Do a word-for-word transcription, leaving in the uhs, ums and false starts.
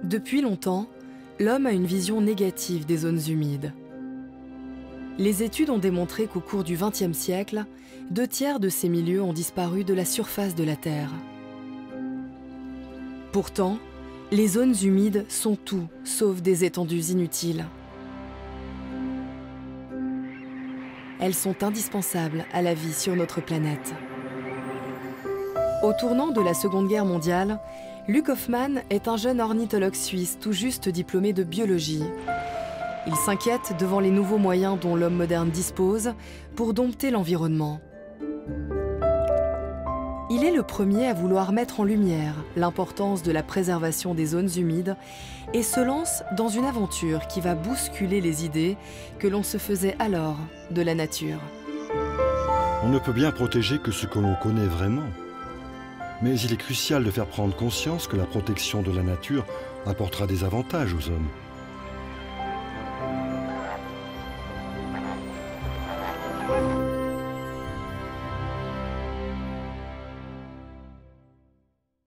Depuis longtemps, l'homme a une vision négative des zones humides. Les études ont démontré qu'au cours du vingtième siècle, deux tiers de ces milieux ont disparu de la surface de la Terre. Pourtant, les zones humides sont tout sauf des étendues inutiles. Elles sont indispensables à la vie sur notre planète. Au tournant de la Seconde Guerre mondiale, Luc Hoffmann est un jeune ornithologue suisse tout juste diplômé de biologie. Il s'inquiète devant les nouveaux moyens dont l'homme moderne dispose pour dompter l'environnement. Il est le premier à vouloir mettre en lumière l'importance de la préservation des zones humides et se lance dans une aventure qui va bousculer les idées que l'on se faisait alors de la nature. On ne peut bien protéger que ce que l'on connaît vraiment. Mais il est crucial de faire prendre conscience que la protection de la nature apportera des avantages aux hommes.